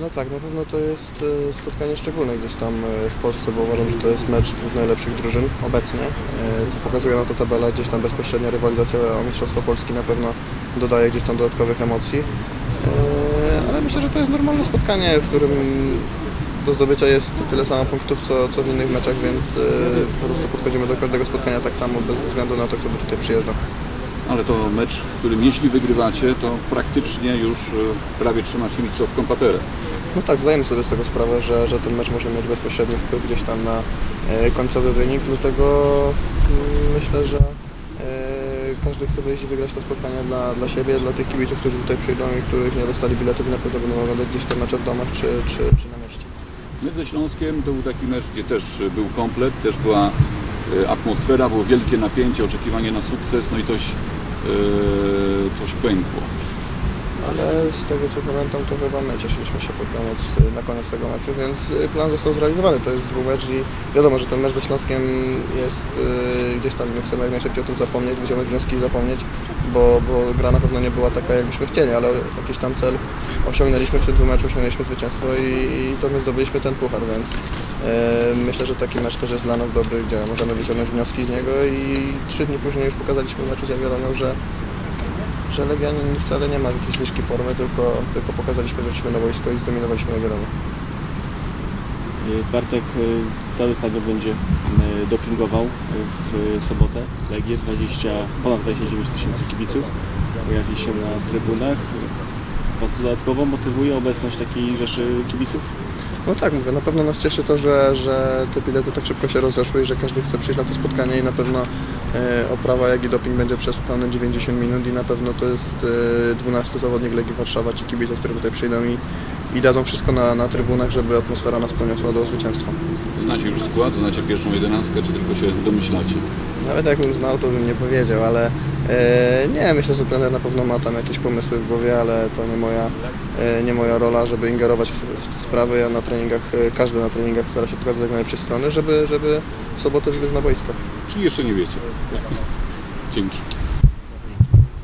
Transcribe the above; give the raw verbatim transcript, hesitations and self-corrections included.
No tak, na pewno to jest spotkanie szczególne gdzieś tam w Polsce, bo uważam, że to jest mecz dwóch najlepszych drużyn obecnie, co pokazuje na to tabela, gdzieś tam bezpośrednia rywalizacja o Mistrzostwo Polski na pewno dodaje gdzieś tam dodatkowych emocji, ale myślę, że to jest normalne spotkanie, w którym do zdobycia jest tyle samo punktów co, co w innych meczach, więc po prostu podchodzimy do każdego spotkania tak samo, bez względu na to, kto tutaj przyjeżdża. Ale to mecz, w którym jeśli wygrywacie, to praktycznie już prawie trzymacie mistrzowską paterę. No tak, zdajemy sobie z tego sprawę, że, że ten mecz może mieć bezpośredni wpływ gdzieś tam na e, końcowy wynik, dlatego mm, myślę, że e, każdy chce wyjść i wygrać to spotkanie dla, dla siebie, dla tych kibiców, którzy tutaj przyjdą i których nie dostali biletów i na pewno będą oglądać gdzieś te mecze w domach czy, czy, czy na mieście. My ze Śląskiem to był taki mecz, gdzie też był komplet, też była atmosfera, było wielkie napięcie, oczekiwanie na sukces, no i coś, yy, coś pękło. Ale z tego co pamiętam, to chyba my cieszyliśmy się pod koniec, na koniec tego meczu, więc plan został zrealizowany. To jest dwumecz i wiadomo, że ten mecz ze Śląskiem jest yy, gdzieś tam, nie chcemy jak najszybciej o tym zapomnieć, wyciągnąć wnioski i zapomnieć, bo, bo gra na pewno nie była taka, jakbyśmy chcieli, ale jakiś tam cel osiągnęliśmy w tym dwumeczu, osiągnęliśmy zwycięstwo i, i pewnie zdobyliśmy ten puchar, więc yy, myślę, że taki mecz też jest dla nas dobry, gdzie możemy wyciągnąć wnioski z niego i trzy dni później już pokazaliśmy w meczu z Jagiellonią, że że Legia wcale nie ma jakiejś zniżki formy, tylko, tylko pokazaliśmy, że jesteśmy na wojsko i zdominowaliśmy Jagiellonię. Bartek, cały stadion będzie dopingował w sobotę Legię, dwadzieścia, ponad dwadzieścia dziewięć tysięcy kibiców pojawi się na trybunach. Was to dodatkowo motywuje obecność takiej rzeszy kibiców? No tak, mówię, na pewno nas cieszy to, że, że te bilety tak szybko się rozeszły i że każdy chce przyjść na to spotkanie i na pewno e, oprawa jak i doping będzie przez pełne dziewięćdziesiąt minut i na pewno to jest e, dwunastu zawodnik Legii Warszawa, ci kibice, którzy tutaj przyjdą i, i dadzą wszystko na, na trybunach, żeby atmosfera nas poniosła do zwycięstwa. Znacie już skład, znacie pierwszą jedenastkę, czy tylko się domyślacie? Nawet jakbym znał, to bym nie powiedział, ale e, nie, myślę, że trener na pewno ma tam jakieś pomysły w głowie, ale to nie moja, e, nie moja rola, żeby ingerować w, w te sprawy. Ja na treningach, e, każdy na treningach stara się pokazać jak najlepszej strony, żeby, żeby w sobotę wyjść na boisko. Czyli jeszcze nie wiecie? Nie. Dzięki.